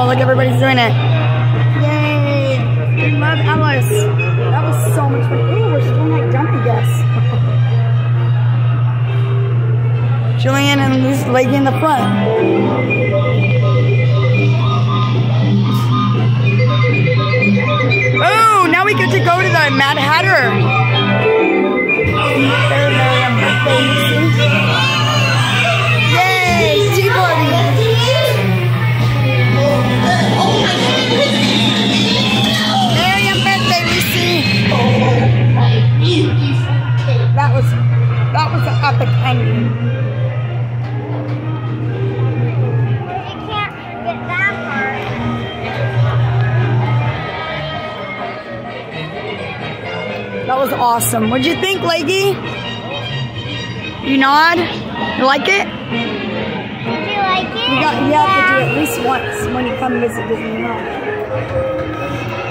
Oh, look, everybody's doing it. Yay. We love Ellis. That was so much fun. Ooh, we're still not done, I guess. Julian and Luis Leggy in the front. Oh, now we get to go to the Mad Hatter. Yay, T-Party. Miriam birthday, Lucy. That was an epic ending. That was awesome. What'd you think, Leggy? You nod? You like it? Did you like it? You have to do it at least once when you come visit Disneyland.